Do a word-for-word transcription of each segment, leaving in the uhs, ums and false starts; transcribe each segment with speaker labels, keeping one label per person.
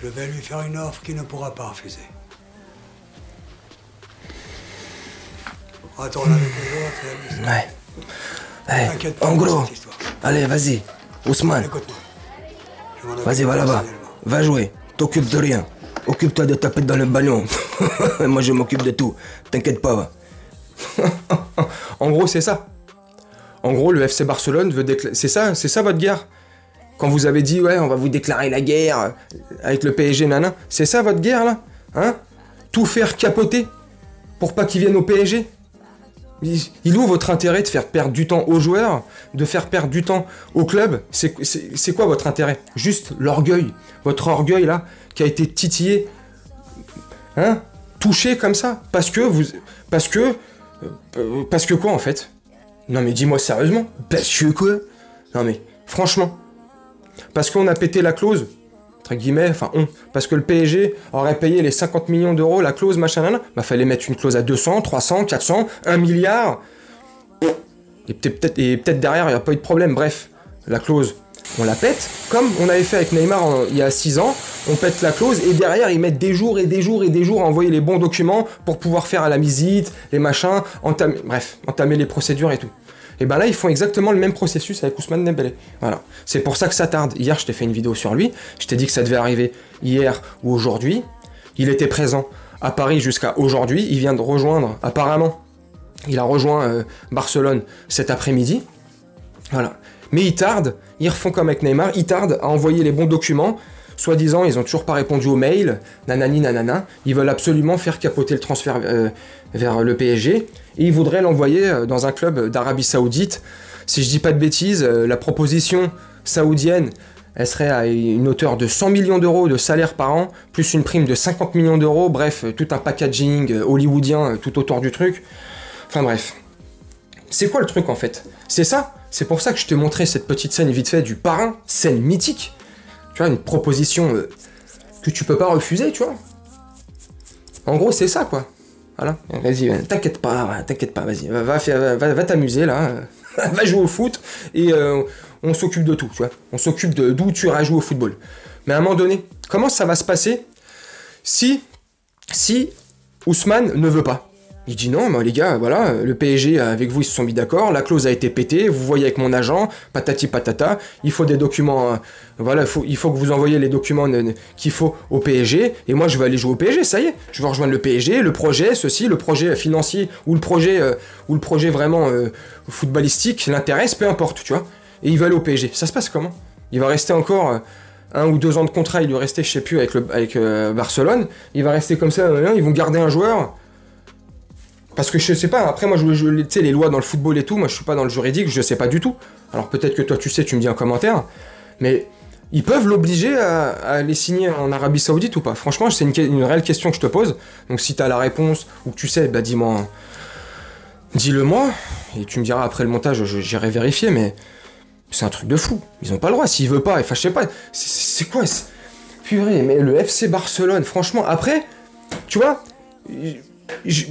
Speaker 1: Je vais lui faire une offre qu'il ne pourra pas refuser. Retourne avec les autres.
Speaker 2: Ouais. Ouais. En gros, allez, vas-y, Ousmane. Vas-y, va là-bas. Va jouer. T'occupes de rien. Occupe-toi de taper dans le ballon. Moi, je m'occupe de tout. T'inquiète pas.
Speaker 3: En gros, c'est ça. En gros, le F C Barcelone veut déclarer... C'est ça, c'est ça votre guerre. Quand vous avez dit, ouais, on va vous déclarer la guerre avec le P S G, nana. C'est ça votre guerre, là? Hein? Tout faire capoter pour pas qu'ils viennent au P S G? Il est où votre intérêt de faire perdre du temps aux joueurs, de faire perdre du temps au club? C'est quoi votre intérêt? Juste l'orgueil. Votre orgueil, là, qui a été titillé, hein, touché comme ça. Parce que vous... Parce que... Euh, parce que quoi, en fait? Non, mais dis-moi sérieusement. Parce que quoi? Non, mais franchement. Parce qu'on a pété la clause, entre guillemets, enfin on, parce que le P S G aurait payé les cinquante millions d'euros, la clause, machin, nan, bah fallait mettre une clause à deux cents, trois cents, quatre cents, un milliard. Et peut-être et peut-être derrière, il n'y a pas eu de problème. Bref, la clause, on la pète, comme on avait fait avec Neymar en, il y a six ans, on pète la clause, et derrière, ils mettent des jours et des jours et des jours à envoyer les bons documents pour pouvoir faire à la visite, les machins, entamer, bref, entamer les procédures et tout. Et ben là, ils font exactement le même processus avec Ousmane Dembélé. Voilà. C'est pour ça que ça tarde. Hier, je t'ai fait une vidéo sur lui. Je t'ai dit que ça devait arriver hier ou aujourd'hui. Il était présent à Paris jusqu'à aujourd'hui. Il vient de rejoindre, apparemment, il a rejoint euh, Barcelone cet après-midi. Voilà. Mais ils tardent. Ils refont comme avec Neymar. Ils tardent à envoyer les bons documents. Soi-disant, ils ont toujours pas répondu aux mails. Nanani, nanana. Ils veulent absolument faire capoter le transfert euh, vers le P S G. Et ils voudraient l'envoyer dans un club d'Arabie Saoudite. Si je dis pas de bêtises, la proposition saoudienne, elle serait à une hauteur de cent millions d'euros de salaire par an, plus une prime de cinquante millions d'euros, bref, tout un packaging hollywoodien tout autour du truc. Enfin bref. C'est quoi le truc en fait? C'est ça? C'est pour ça que je t'ai montré cette petite scène vite fait du parrain, scène mythique. Tu vois, une proposition euh, que tu peux pas refuser, tu vois. En gros, c'est ça, quoi. Voilà, vas-y, t'inquiète pas, t'inquiète pas, vas-y, va, va, va, va, va t'amuser, là. Va jouer au foot, et euh, on s'occupe de tout, tu vois. On s'occupe de d'où tu iras jouer au football. Mais à un moment donné, comment ça va se passer si, si Ousmane ne veut pas? Il dit non, bah, les gars, voilà, le P S G avec vous ils se sont mis d'accord, la clause a été pétée, vous voyez avec mon agent, patati patata, il faut des documents, euh, voilà, faut, il faut que vous envoyiez les documents qu'il faut au P S G, et moi je vais aller jouer au P S G, ça y est, je vais rejoindre le P S G, le projet, ceci, le projet financier, ou le projet, euh, ou le projet vraiment euh, footballistique l'intéresse, peu importe, tu vois, et il va aller au P S G. Ça se passe comment? Il va rester encore euh, un ou deux ans de contrat, il lui restait, je sais plus, avec, le, avec euh, Barcelone, il va rester comme ça, euh, ils vont garder un joueur. Parce que je sais pas, après moi, je, je, tu sais, les lois dans le football et tout, moi je suis pas dans le juridique, je sais pas du tout. Alors peut-être que toi tu sais, tu me dis en commentaire, mais ils peuvent l'obliger à, à aller signer en Arabie Saoudite ou pas? Franchement, c'est une, une réelle question que je te pose, donc si t'as la réponse, ou que tu sais, bah dis-moi, dis-le moi, et tu me diras après le montage, j'irai vérifier, mais c'est un truc de fou, ils ont pas le droit, s'ils veulent pas, enfin je sais pas, c'est quoi, purée, mais le F C Barcelone, franchement, après, tu vois, je...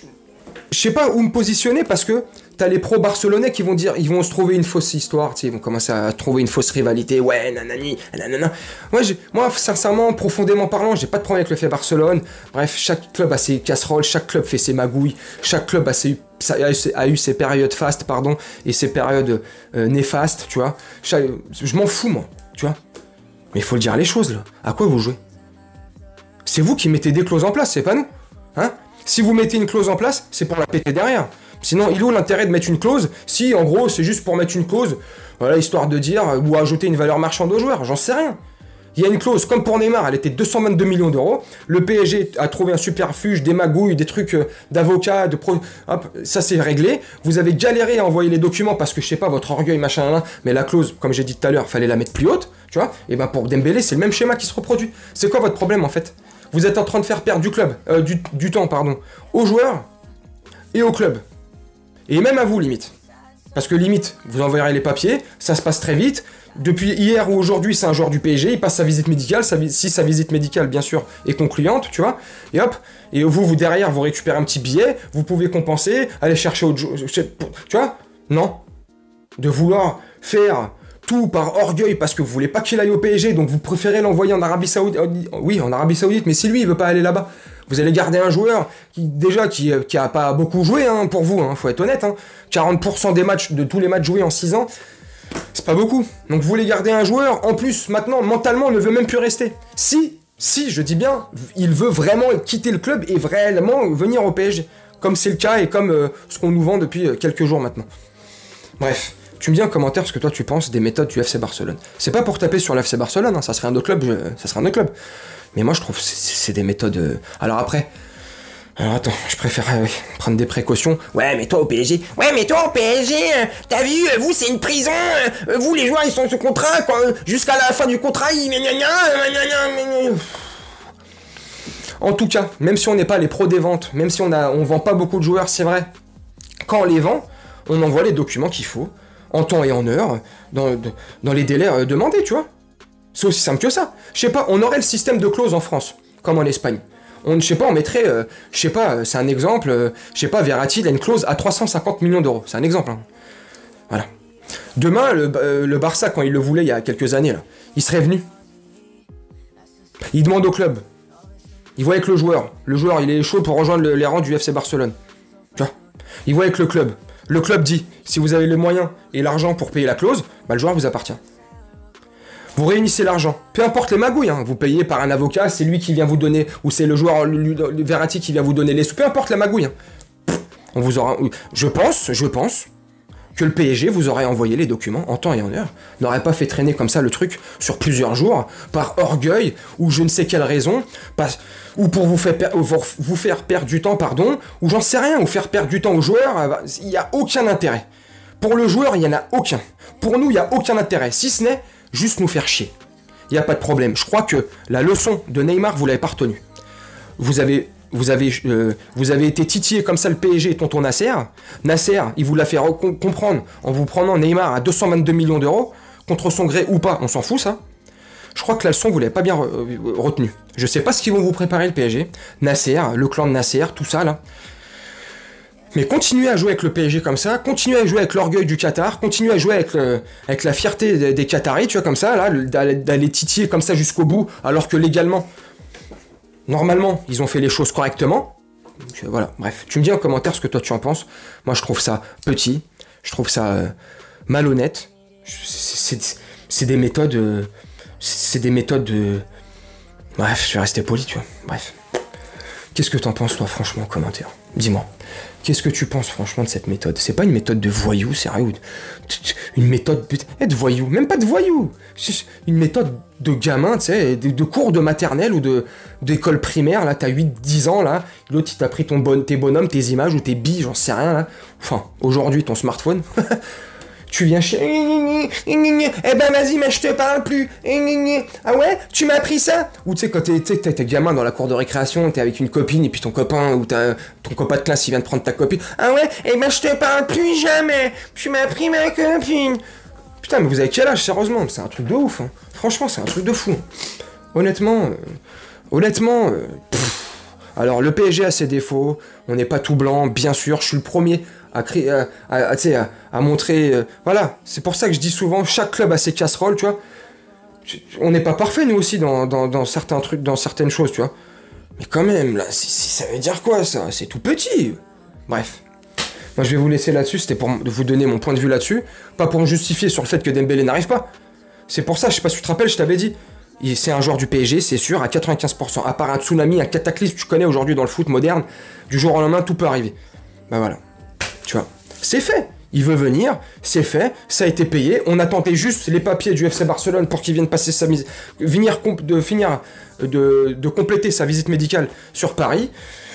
Speaker 3: Je sais pas où me positionner parce que t'as les pros barcelonais qui vont dire, ils vont se trouver une fausse histoire, tu sais, ils vont commencer à trouver une fausse rivalité, ouais, nanani, nanana. Moi, moi, sincèrement, profondément parlant, j'ai pas de problème avec le fait Barcelone. Bref, chaque club a ses casseroles, chaque club fait ses magouilles, chaque club a, ses, a eu ses périodes fastes, pardon, et ses périodes euh, néfastes, tu vois. Chaque, je m'en fous, moi, tu vois. Mais il faut le dire les choses, là. À quoi vous jouez? C'est vous qui mettez des clauses en place, c'est pas nous, hein? Si vous mettez une clause en place, c'est pour la péter derrière. Sinon, il est où l'intérêt de mettre une clause si, en gros, c'est juste pour mettre une clause, voilà, histoire de dire, ou ajouter une valeur marchande aux joueurs, j'en sais rien. Il y a une clause, comme pour Neymar, elle était deux cent vingt-deux millions d'euros, le P S G a trouvé un superfuge, des magouilles, des trucs euh, d'avocats, de pro... Hop, ça c'est réglé, vous avez galéré à envoyer les documents parce que, je sais pas, votre orgueil, machin, là, mais la clause, comme j'ai dit tout à l'heure, fallait la mettre plus haute, tu vois, et ben pour Dembélé, c'est le même schéma qui se reproduit. C'est quoi votre problème, en fait? Vous êtes en train de faire perdre du club, euh, du, du temps, pardon, aux joueurs et au club. Et même à vous, limite. Parce que limite, vous envoyerez les papiers, ça se passe très vite. Depuis hier ou aujourd'hui, c'est un joueur du P S G, il passe sa visite médicale, sa, si sa visite médicale, bien sûr, est concluante, tu vois. Et hop, et vous, vous derrière, vous récupérez un petit billet, vous pouvez compenser, aller chercher autre chose, tu vois. Non. De vouloir faire tout par orgueil, parce que vous voulez pas qu'il aille au P S G, donc vous préférez l'envoyer en Arabie Saoudite. Oui, en Arabie Saoudite, mais si lui, il veut pas aller là-bas, vous allez garder un joueur qui, déjà, qui, qui a pas beaucoup joué, hein, pour vous, hein, faut être honnête, hein. quarante pour cent des matchs, de tous les matchs joués en six ans, c'est pas beaucoup. Donc vous voulez garder un joueur, en plus, maintenant, mentalement, ne veut même plus rester. Si, si, je dis bien, il veut vraiment quitter le club et vraiment venir au P S G. Comme c'est le cas et comme euh, ce qu'on nous vend depuis euh, quelques jours maintenant. Bref, tu me dis en commentaire ce que toi tu penses des méthodes du F C Barcelone. C'est pas pour taper sur le F C Barcelone, hein, ça serait un autre club, je, ça serait un autre club. Mais moi je trouve que c'est des méthodes... Euh... Alors après... Alors attends, je préférerais oui, prendre des précautions. Ouais, mais toi au P S G... Ouais, mais toi au P S G, euh, t'as vu, euh, vous c'est une prison, euh, vous les joueurs ils sont sous contrat, quoi, euh, jusqu'à la fin du contrat, ils... En tout cas, même si on n'est pas les pros des ventes, même si on a, on vend pas beaucoup de joueurs, c'est vrai, quand on les vend, on envoie les documents qu'il faut, en temps et en heure, dans, dans les délais euh, demandés, tu vois. C'est aussi simple que ça. Je sais pas, on aurait le système de clause en France, comme en Espagne. On, je sais pas, on mettrait, euh, je sais pas, c'est un exemple, euh, je sais pas, Verratti, il a une clause à trois cent cinquante millions d'euros. C'est un exemple, hein. Voilà. Demain, le, euh, le Barça, quand il le voulait il y a quelques années, là, il serait venu. Il demande au club. Il voit avec le joueur. Le joueur, il est chaud pour rejoindre le, les rangs du F C Barcelone. Tu vois. Il voit avec le club. Le club dit, si vous avez les moyens et l'argent pour payer la clause, bah le joueur vous appartient. Vous réunissez l'argent. Peu importe les magouilles, hein. Vous payez par un avocat, c'est lui qui vient vous donner, ou c'est le joueur le, le, le Verratti qui vient vous donner les sous. Peu importe la magouille. Hein. On vous aura... Je pense, je pense... que le P S G vous aurait envoyé les documents en temps et en heure, n'aurait pas fait traîner comme ça le truc sur plusieurs jours, par orgueil, ou je ne sais quelle raison, pas, ou pour vous faire, per vous faire perdre du temps, pardon, ou j'en sais rien, ou faire perdre du temps aux joueurs, il n'y a aucun intérêt. Pour le joueur, il n'y en a aucun. Pour nous, il n'y a aucun intérêt, si ce n'est juste nous faire chier. Il n'y a pas de problème. Je crois que la leçon de Neymar, vous l'avez pas retenue. Vous avez... Vous avez, euh, vous avez été titillé comme ça le P S G et tonton Nasser. Nasser, il vous l'a fait comprendre en vous prenant Neymar à deux cent vingt-deux millions d'euros, contre son gré ou pas, on s'en fout ça. Je crois que la leçon, vous l'avez pas bien re retenue. Je sais pas ce qu'ils vont vous préparer le P S G. Nasser, le clan de Nasser, tout ça là. Mais continuez à jouer avec le P S G comme ça, continuez à jouer avec l'orgueil du Qatar, continuez à jouer avec, le, avec la fierté des, des Qataris, tu vois, comme ça, là, d'aller titiller comme ça jusqu'au bout, alors que légalement... Normalement, ils ont fait les choses correctement. Donc, euh, voilà, bref. Tu me dis en commentaire ce que toi tu en penses. Moi, je trouve ça petit. Je trouve ça euh, malhonnête. C'est des méthodes... Euh, c'est des méthodes de... Bref, je vais rester poli, tu vois. Bref. Qu'est-ce que t'en penses, toi, franchement, en commentaire? Dis-moi. Qu'est-ce que tu penses, franchement, de cette méthode? C'est pas une méthode de voyou, sérieux. Une méthode de, de voyou. Même pas de voyou. Une méthode de gamin, tu sais, de, de cours de maternelle ou de d'école primaire, là, t'as huit dix ans, là. L'autre, il t'a pris ton bon, tes bonhommes, tes images ou tes billes, j'en sais rien, là. Enfin, aujourd'hui, ton smartphone. Tu viens chez... Eh ben vas-y, mais je te parle plus. Ah ouais, tu m'as pris ça? Ou tu sais, quand t'es t'es gamin dans la cour de récréation, t'es avec une copine et puis ton copain ou ton copain de classe, il vient de prendre ta copine. Ah ouais, eh ben je te parle plus jamais. Tu m'as pris ma copine. Putain, mais vous avez quel âge, sérieusement? C'est un truc de ouf. Hein. Franchement, c'est un truc de fou. Honnêtement, euh, honnêtement... Euh, alors, le P S G a ses défauts. On n'est pas tout blanc, bien sûr. Je suis le premier... à créer, à, à, à, à, à montrer... Euh, voilà, c'est pour ça que je dis souvent, chaque club a ses casseroles, tu vois. On n'est pas parfait, nous aussi, dans, dans, dans certains trucs, dans certaines choses, tu vois. Mais quand même, là, si, si, ça veut dire quoi, ça? C'est tout petit. Bref. Moi, je vais vous laisser là-dessus, c'était pour vous donner mon point de vue là-dessus. Pas pour me justifier sur le fait que Dembélé n'arrive pas. C'est pour ça, je sais pas si tu te rappelles, je t'avais dit. C'est un joueur du P S G, c'est sûr, à quatre-vingt-quinze pour cent. À part un tsunami, un cataclysme, tu connais aujourd'hui dans le foot moderne, du jour au lendemain, tout peut arriver. Bah voilà. Tu vois, c'est fait. Il veut venir, c'est fait, ça a été payé. On a tenté juste les papiers du F C Barcelone pour qu'il vienne passer sa mise, venir de finir de, de compléter sa visite médicale sur Paris.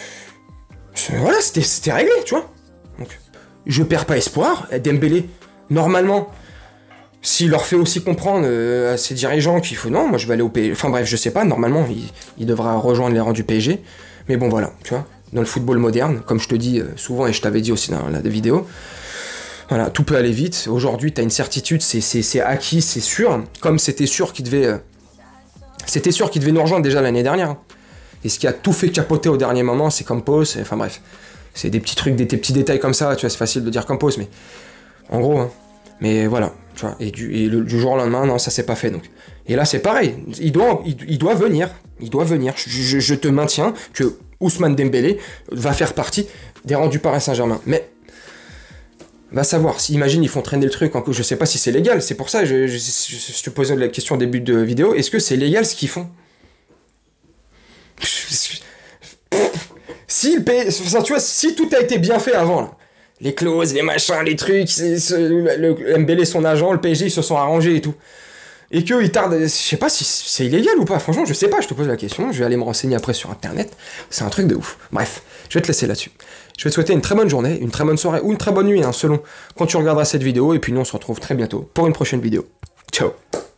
Speaker 3: Voilà, c'était réglé, tu vois. Donc, je perds pas espoir. Dembélé, normalement, s'il leur fait aussi comprendre euh, à ses dirigeants qu'il faut non, moi je vais aller au P S G. Enfin bref, je sais pas. Normalement, il, il devra rejoindre les rangs du P S G. Mais bon, voilà, tu vois. Dans le football moderne, comme je te dis souvent et je t'avais dit aussi dans la vidéo, voilà, tout peut aller vite. Aujourd'hui, tu as une certitude, c'est acquis, c'est sûr. Comme c'était sûr qu'il devait, euh, c'était sûr qu'il devait nous rejoindre déjà l'année dernière. Et ce qui a tout fait capoter au dernier moment, c'est Campos. Enfin bref, c'est des petits trucs, des, des petits détails comme ça. Tu vois, c'est facile de dire Campos, mais en gros, hein. Mais voilà, Tu vois, et, du, et le, du jour au lendemain, non, ça s'est pas fait. Donc. Et là, c'est pareil. Il doit, il, il doit venir. Il doit venir. Je, je, je te maintiens que Ousmane Dembélé va faire partie des rangs du Paris Saint-Germain. Mais va savoir. Si, imagine, ils font traîner le truc. Je sais pas si c'est légal. C'est pour ça, je, je, je, je te posais la question au début de vidéo. Est-ce que c'est légal ce qu'ils font? Si, le P... enfin, tu vois, si tout a été bien fait avant, là, les clauses, les machins, les trucs, c'est, c'est, le, le Dembélé, son agent, le P S G, ils se sont arrangés et tout. Et qu'eux, ils tardent... Je sais pas si c'est illégal ou pas. Franchement, je sais pas, je te pose la question. Je vais aller me renseigner après sur Internet. C'est un truc de ouf. Bref, je vais te laisser là-dessus. Je vais te souhaiter une très bonne journée, une très bonne soirée ou une très bonne nuit, hein, selon quand tu regarderas cette vidéo. Et puis nous, on se retrouve très bientôt pour une prochaine vidéo. Ciao.